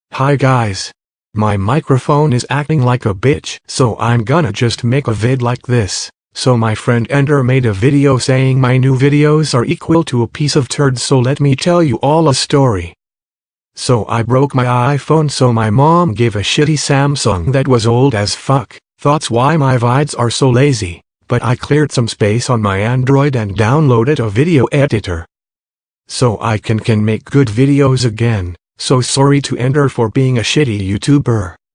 Hi guys. My microphone is acting like a bitch, so I'm gonna just make a vid like this. So my friend Ender made a video saying my new videos are equal to a piece of turd, so let me tell you all a story. So I broke my iPhone, so my mom gave a shitty Samsung that was old as fuck. Thoughts why my vids are so lazy, but I cleared some space on my Android and downloaded a video editor. So I can make good videos again. So sorry to Ender for being a shitty YouTuber.